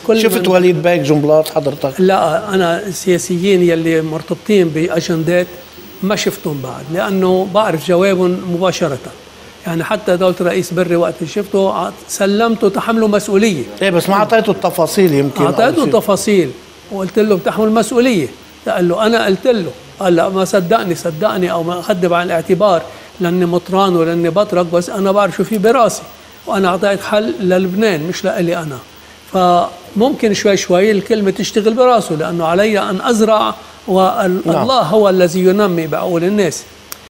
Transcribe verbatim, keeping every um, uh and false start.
كل شفت وليد بيك جنبلاط حضرتك؟ لا، انا السياسيين يلي مرتبطين باجندات ما شفتهم بعد، لانه بعرف جوابهم مباشره. يعني حتى دولة رئيس بري وقت شفته سلمته تحمله مسؤوليه. ايه بس ما اعطيته التفاصيل. يمكن اعطيته تفاصيل وقلت له بتحمل مسؤوليه. قال له انا قلت له، قال لا ما صدقني صدقني او ما اخذ بعين الاعتبار لاني مطران ولاني بترك، بس انا بعرف شو في براسي، وانا اعطيت حل للبنان مش لإلي انا. فممكن شوي شوي الكلمه تشتغل براسه، لانه علي ان ازرع والله هو الذي ينمي بعقول الناس.